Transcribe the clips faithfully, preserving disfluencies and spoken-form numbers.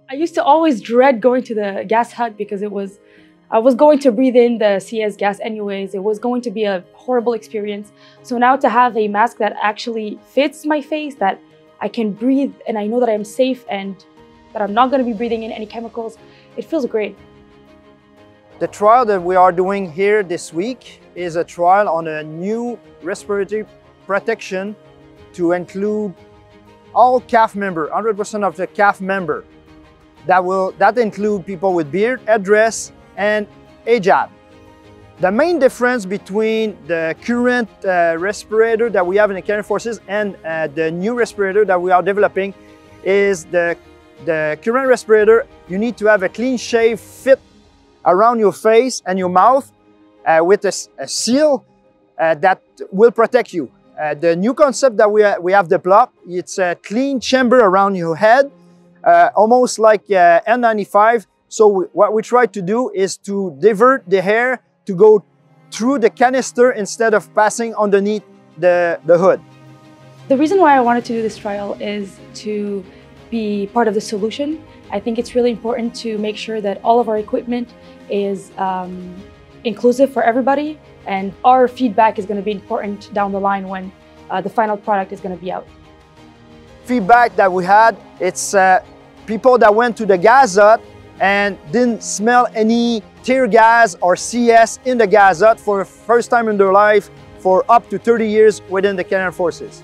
I used to always dread going to the gas hut because it was, I was going to breathe in the C S gas anyways. It was going to be a horrible experience. So now to have a mask that actually fits my face, that I can breathe and I know that I'm safe and that I'm not going to be breathing in any chemicals, it feels great. The trial that we are doing here this week is a trial on a new respiratory protection to include all C A F member, one hundred percent of the C A F member. That will that include people with beard, headdress, and hijab. The main difference between the current uh, respirator that we have in the Canadian Forces and uh, the new respirator that we are developing is the, the current respirator, you need to have a clean shave fit around your face and your mouth uh, with a, a seal uh, that will protect you. Uh, the new concept that we, uh, we have developed, it's a clean chamber around your head, uh, almost like uh, N ninety-five. So we, what we try to do is to divert the air to go through the canister instead of passing underneath the, the hood. The reason why I wanted to do this trial is to be part of the solution. I think it's really important to make sure that all of our equipment is um, inclusive for everybody, and our feedback is going to be important down the line when uh, the final product is going to be out. Feedback that we had, it's uh, people that went to the gas hut and didn't smell any tear gas or C S in the gas hut for the first time in their life for up to thirty years within the Canadian Forces.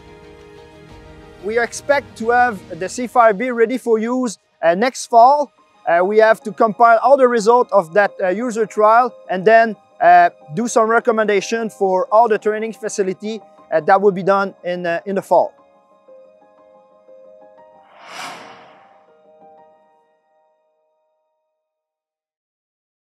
We expect to have the C five B ready for use uh, next fall. Uh, we have to compile all the results of that uh, user trial and then uh, do some recommendation for all the training facility uh, that will be done in, uh, in the fall.